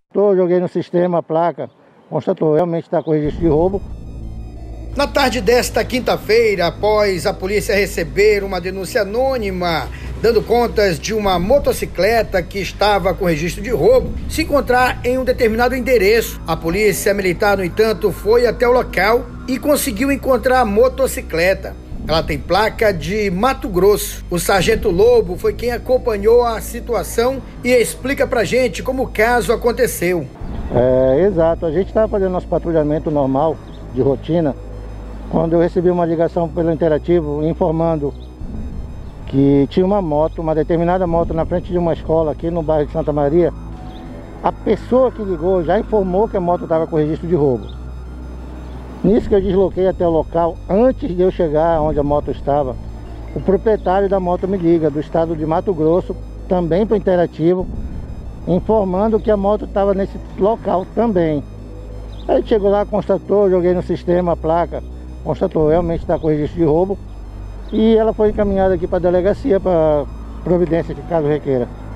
Joguei no sistema a placa, constatou, realmente está com registro de roubo. Na tarde desta quinta-feira, após a polícia receber uma denúncia anônima dando contas de uma motocicleta que estava com registro de roubo se encontrar em um determinado endereço, a polícia militar, no entanto, foi até o local e conseguiu encontrar a motocicleta. Ela tem placa de Mato Grosso. O sargento Lobo foi quem acompanhou a situação e explica pra gente como o caso aconteceu. Exato, a gente estava fazendo nosso patrulhamento normal, de rotina, quando eu recebi uma ligação pelo interativo informando que tinha uma moto, uma determinada moto na frente de uma escola aqui no bairro de Santa Maria. A pessoa que ligou já informou que a moto estava com registro de roubo. Nisso que eu desloquei até o local, antes de eu chegar onde a moto estava, o proprietário da moto me liga, do estado de Mato Grosso, também para o interativo, informando que a moto estava nesse local também. Aí chegou lá, constatou, joguei no sistema a placa, constatou, realmente está com registro de roubo, e ela foi encaminhada aqui para a delegacia para providência de caso requeira.